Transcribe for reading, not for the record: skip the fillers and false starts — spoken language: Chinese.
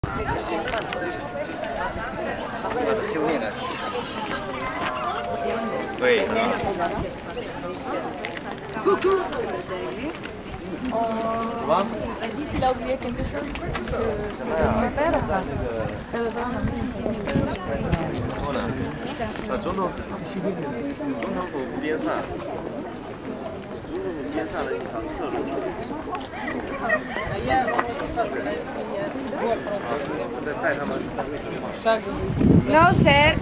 修炼的。对啊。 Coucou. Quoi? Elle dit s'il a oublié quelque chose. Mon père. 总统府边上，总统府边上的一条侧路。再带他们。 No sé.